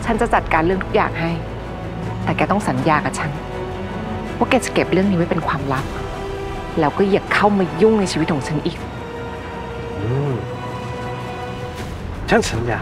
ฉันจะจัดการเรื่องทุกอย่างให้แต่แกต้องสัญญากับฉันว่าแกจะเก็บเรื่องนี้ไว้เป็นความลับแล้วก็อย่าเข้ามายุ่งในชีวิตของฉันอีกฉันสัญญา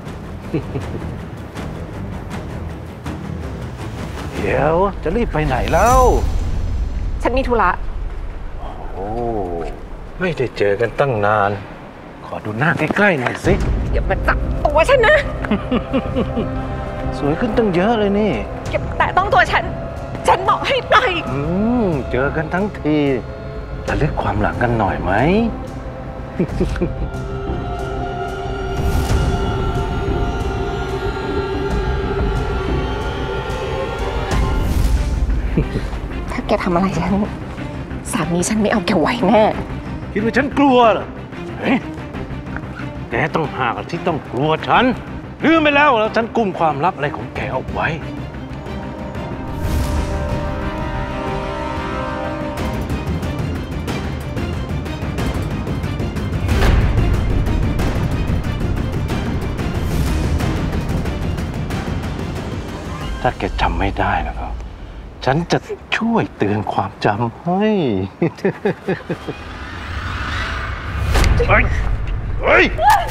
เดี๋ยวจะรีบไปไหนแล้วฉันมีธุระโอ้ไม่ได้เจอกันตั้งนานขอดูหน้าใกล้ๆหน่อยสิอย่ามาจับตัวฉันนะสวยขึ้นตั้งเยอะเลยนี่อย่าแต่ต้องตัวฉันบอกให้ปล่อยเจอกันทั้งทีระลึกความหลังกันหน่อยไหมถ้าแกทำอะไรฉันสามีฉันไม่เอาแกไหวแน่คิดว่าฉันกลัวเหรอเฮ้ยแกต้องหากที่ต้องกลัวฉันลืมไปแล้วฉันกุมความลับอะไรของแกเอาไว้ถ้าแกจำไม่ได้แล้วก็ฉันจะช่วยเตือนความจำให้เฮ้ยเฮ้ย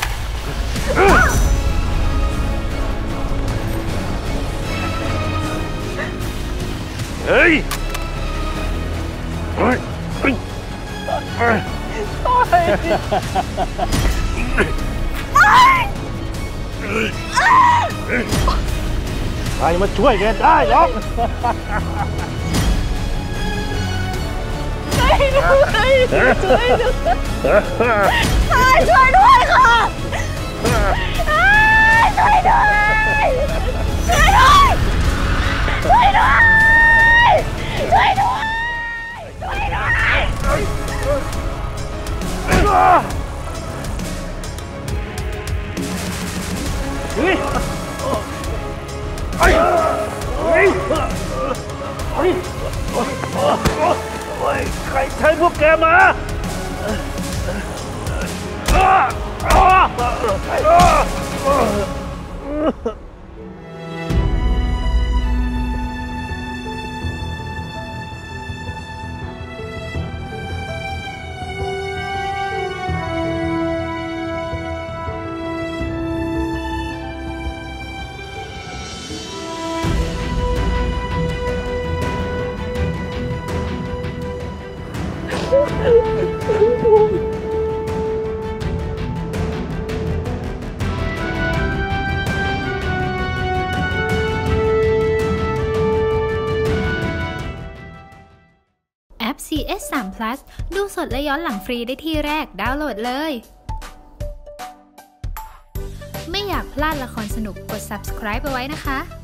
เฮ้ยเฮ้ยใครมาช่วยแกได้หรอกช่วยด้วยช่วยด้วยค่ะช่วยด้วยช่วยด้วยช่วยด้วยช่วยด้วยช่วยด้วยเฮ้ยเฮ้ยเฮ้ยเฮ้ยใครใช้พวกแกมาแอป CS3 Plus ดูสดและย้อนหลังฟรีได้ที่แรกดาวน์โหลดเลย ไม่อยากพลาดละครสนุกกด subscribe เอาไว้นะคะ